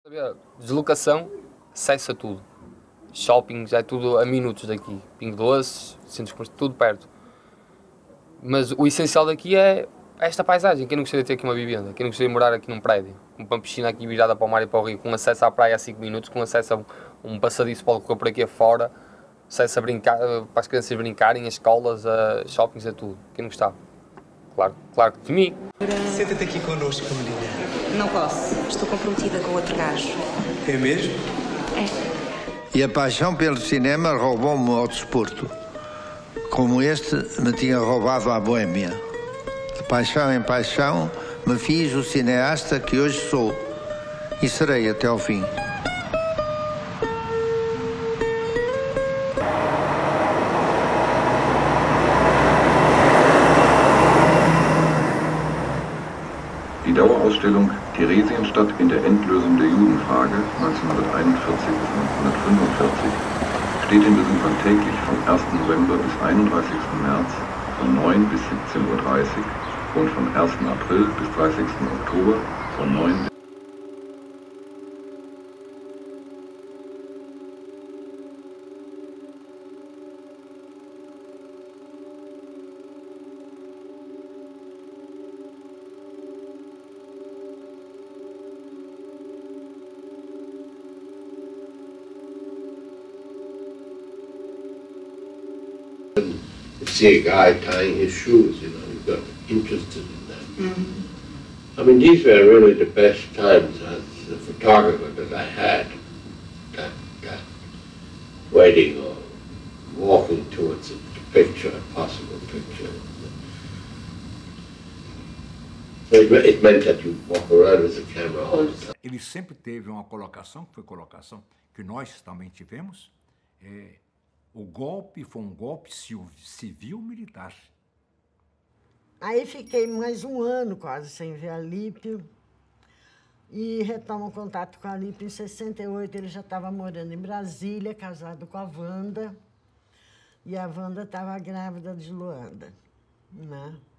Deslocação, acesso a tudo. Shopping, já é tudo a minutos daqui. Pingo Doce, centros, tudo perto. Mas o essencial daqui é esta paisagem. Quem não gostaria de ter aqui uma vivenda? Quem não gostaria de morar aqui num prédio? Com uma piscina aqui virada para o mar e para o rio, com acesso à praia a 5 minutos, com acesso a um passadiço para correr por aqui afora, acesso a brincar, para as crianças brincarem, as escolas, a shoppings, a tudo. Quem não gostava? Claro que de mim. Senta-te aqui connosco, menina. Não posso. Estou comprometida com outro gajo. É mesmo? É. E a paixão pelo cinema roubou-me ao desporto, como este me tinha roubado à boêmia. De paixão em paixão, me fiz o cineasta que hoje sou e serei até ao fim. Die Dauerausstellung Theresienstadt in der Endlösung der Judenfrage 1941 bis 1945 steht den Besuchern täglich vom 1. November bis 31. März von 9 bis 17:30 Uhr und vom 1. April bis 30. Oktober von 9 bis You see a guy tying his shoes, you know, you got interested in that. I mean, these were really the best times as a photographer that I had. That waiting or walking towards a picture, a possible picture. So it meant that you walk around with a camera all the time. Ele sempre teve uma colocação, que foi colocação que nós também tivemos. O golpe foi um golpe civil-militar. Aí fiquei mais um ano quase sem ver a Alípio e retomo contato com a Alípio em 68. Ele já estava morando em Brasília, casado com a Wanda, e a Wanda estava grávida de Luanda, né?